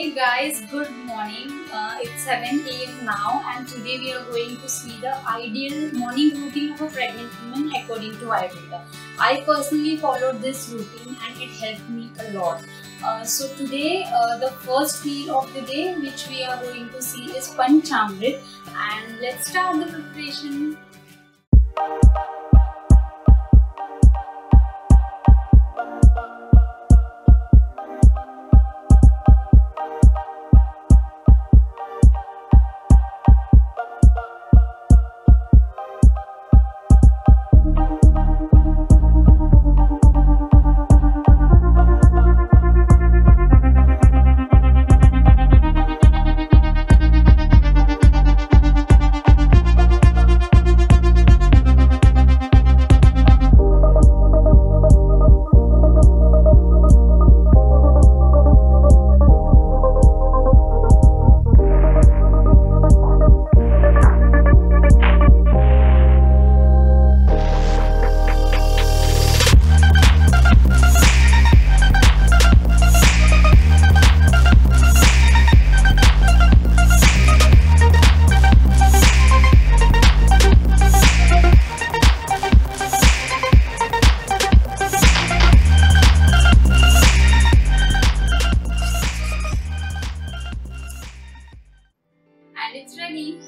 Hey guys, good morning. It's 7 a.m. now, and today we are going to see the ideal morning routine of a pregnant woman according to Ayurveda. I personally followed this routine and it helped me a lot. So today the first meal of the day which we are going to see is Panchamrit, and let's start the preparation. And it's ready.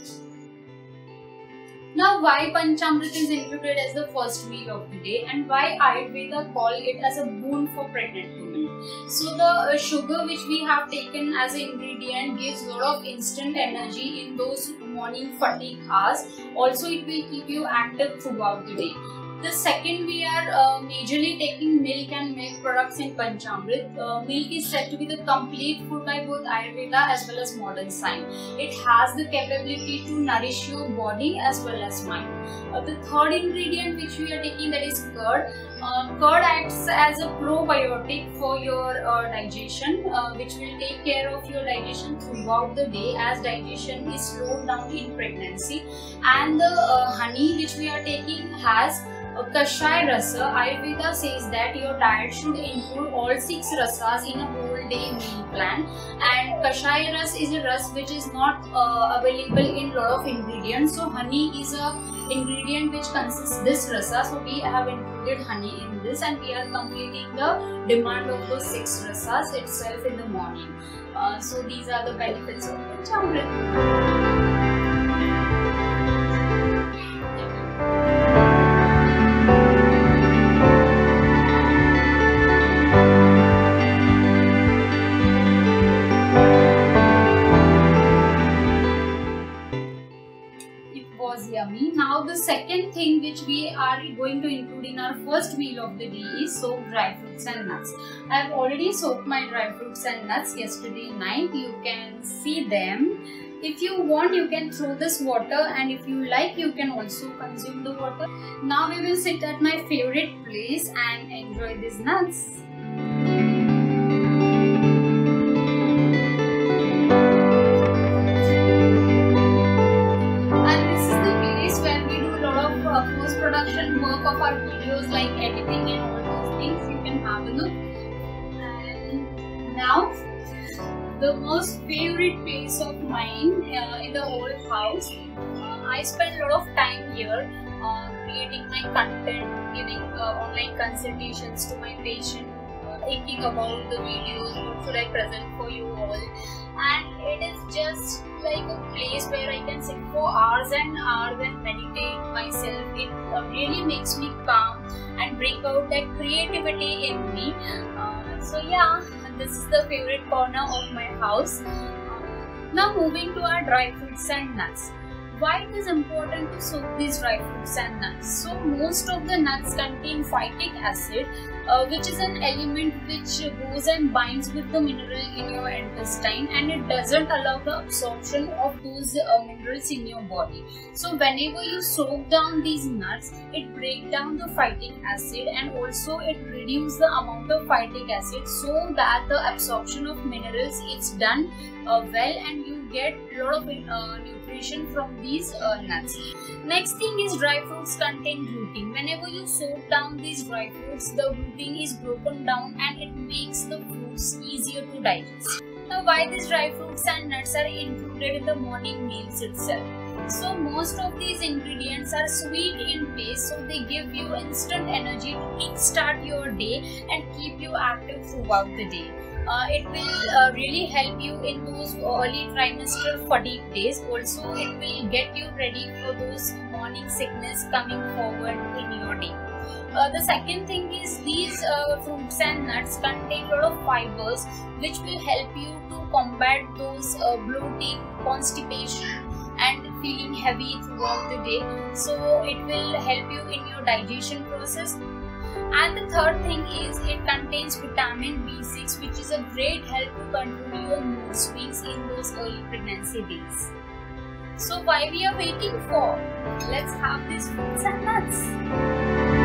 Now, why Panchamrit is included as the first meal of the day, and why Ayurveda call it as a boon for pregnant women. So the sugar which we have taken as an ingredient gives a lot of instant energy in those morning fatigue hours. Also, it will keep you active throughout the day. The second, we are majorly taking milk and milk products in Panchamrit. Milk is said to be the complete food by both Ayurveda as well as modern science. It has the capability to nourish your body as well as mind. The third ingredient which we are taking, that is curd. Curd acts as a probiotic for your digestion, which will take care of your digestion throughout the day, as digestion is slowed down in pregnancy. And the honey which we are taking has Kashaya Rasa. Ayurveda says that your diet should include all 6 rasas in a whole day meal plan, and Kashaya Ras is a ras which is not available in lot of ingredients. So honey is a ingredient which consists this rasa, so we have included honey in this, and we are completing the demand of those 6 rasas itself in the morning. So these are the benefits of Panchamrit. Yummy. Now the second thing which we are going to include in our first meal of the day is soaked dry fruits and nuts. I have already soaked my dry fruits and nuts yesterday night. You can see them. If you want, you can throw this water, and if you like, you can also consume the water. Now we will sit at my favorite place and enjoy these nuts. Post-production work of our videos like editing and all those things. You can have a look. And now the most favorite place of mine in the whole house. I spend a lot of time here creating my content, giving online consultations to my patient, thinking about the videos, what should I present for you all, and it is just like a place where I can sit for hours and hours and meditate myself. It really makes me calm and bring out that creativity in me. So yeah, this is the favorite corner of my house. Now moving to our dry fruits and nuts. Why it is important to soak these dry fruits and nuts? So most of the nuts contain phytic acid, which is an element which goes and binds with the mineral in your intestine, and it doesn't allow the absorption of those minerals in your body. So whenever you soak down these nuts, it breaks down the phytic acid, and also it reduces the amount of phytic acid, so that the absorption of minerals is done well, and you get a lot of nutrition from these nuts. Next thing is dry fruits contain gluten. Whenever you soak down these dry fruits, the gluten is broken down and it makes the fruits easier to digest. Now, why these dry fruits and nuts are included in the morning meals itself? So most of these ingredients are sweet in taste, so they give you instant energy to kickstart your day and keep you active throughout the day. It will really help you in those early trimester fatigue days. Also, it will get you ready for those morning sickness coming forward in your day. The second thing is these fruits and nuts contain a lot of fibers which will help you to combat those bloating, constipation and feeling heavy throughout the day. So it will help you in your digestion process. And the third thing is it contains vitamin B6, which is a great help to control your mood swings in those early pregnancy days. So why we are waiting for? Let's have these fruits and nuts.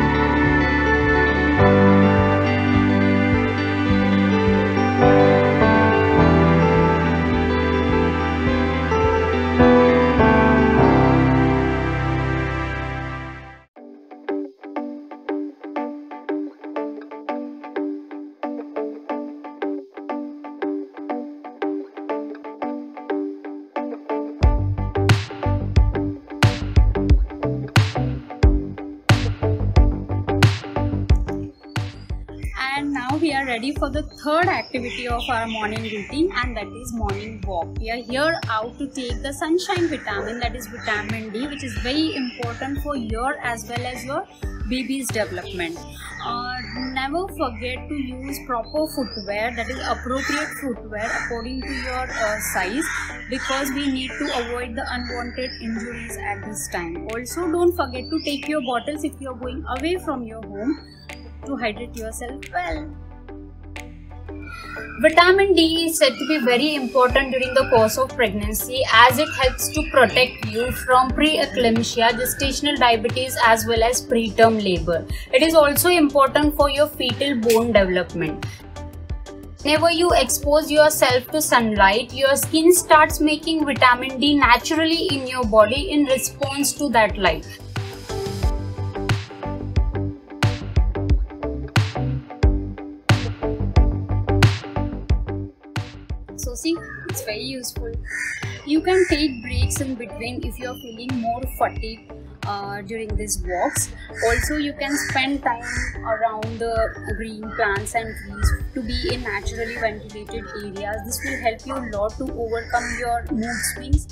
And now we are ready for the third activity of our morning routine, and that is morning walk. We are here out to take the sunshine vitamin, that is vitamin D, which is very important for your as well as your baby's development. Never forget to use proper footwear, that is appropriate footwear according to your size, because we need to avoid the unwanted injuries at this time. Also, don't forget to take your bottles if you are going away from your home to hydrate yourself well. Vitamin D is said to be very important during the course of pregnancy, as it helps to protect you from preeclampsia, gestational diabetes as well as preterm labor. It is also important for your fetal bone development. Whenever you expose yourself to sunlight, your skin starts making vitamin D naturally in your body in response to that light. So see, it's very useful. You can take breaks in between if you are feeling more fatigued during these walks. Also, you can spend time around the green plants and trees to be in naturally ventilated areas. This will help you a lot to overcome your mood swings.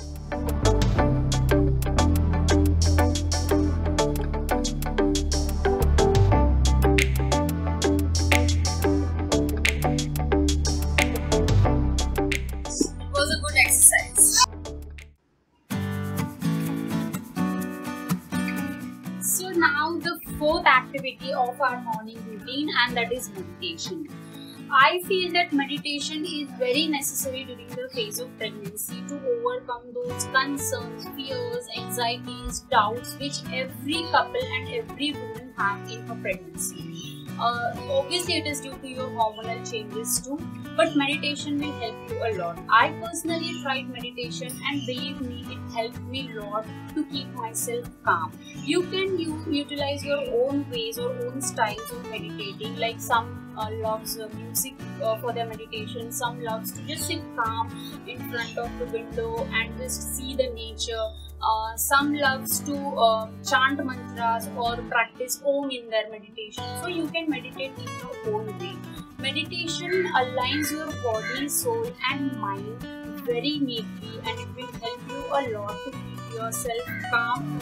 So now the fourth activity of our morning routine, and that is meditation. I feel that meditation is very necessary during the phase of pregnancy to overcome those concerns, fears, anxieties, doubts which every couple and every woman have in her pregnancy. Obviously it is due to your hormonal changes too, but meditation will help you a lot. I personally tried meditation and believe me, it helped me a lot to keep myself calm. You can utilize your own ways or own styles of meditating, like some loves music for their meditation, some loves to just sit calm in front of the window and just see the nature. Some loves to chant mantras or practice Om in their meditation. So you can meditate in your own way. Meditation aligns your body, soul and mind very neatly, and it will help you a lot to keep yourself calm.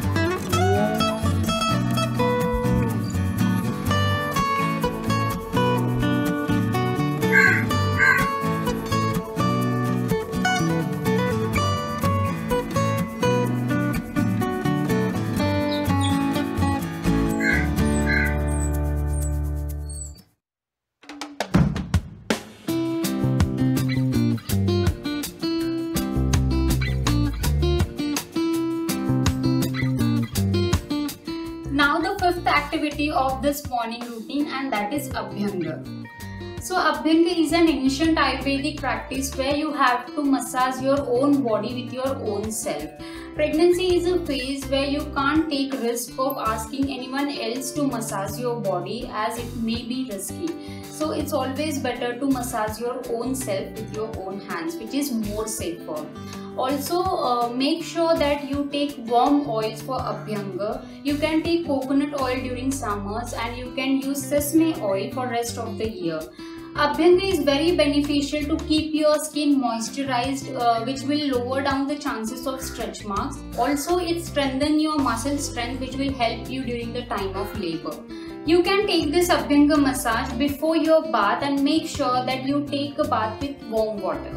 Now the fifth activity of this morning routine, and that is Abhyanga. So Abhyanga is an ancient Ayurvedic practice where you have to massage your own body with your own self. Pregnancy is a phase where you can't take risk of asking anyone else to massage your body, as it may be risky. So it's always better to massage your own self with your own hands, which is more safer. Also, make sure that you take warm oils for Abhyanga. You can take coconut oil during summers, and you can use sesame oil for rest of the year. Abhyanga is very beneficial to keep your skin moisturized, which will lower down the chances of stretch marks. Also, it strengthens your muscle strength, which will help you during the time of labor. You can take this Abhyanga massage before your bath and make sure that you take a bath with warm water.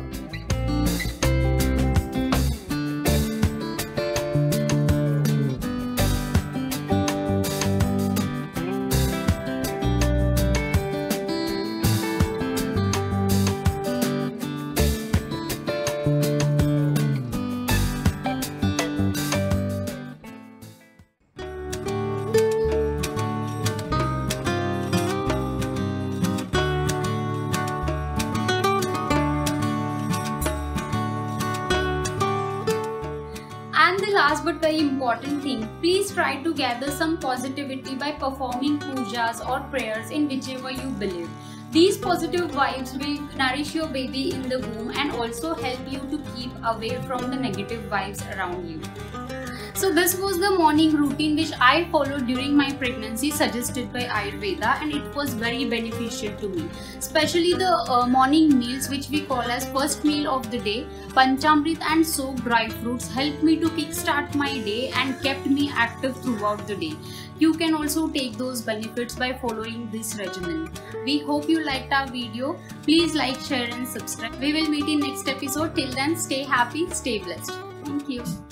And the last but very important thing, please try to gather some positivity by performing pujas or prayers in whichever you believe. These positive vibes will nourish your baby in the womb and also help you to keep away from the negative vibes around you. So this was the morning routine which I followed during my pregnancy, suggested by Ayurveda, and it was very beneficial to me. Especially the morning meals, which we call as first meal of the day, Panchamrit and soaked dry fruits, helped me to kickstart my day and kept me active throughout the day. You can also take those benefits by following this regimen. We hope you liked our video. Please like, share and subscribe. We will meet in next episode. Till then, stay happy, stay blessed. Thank you.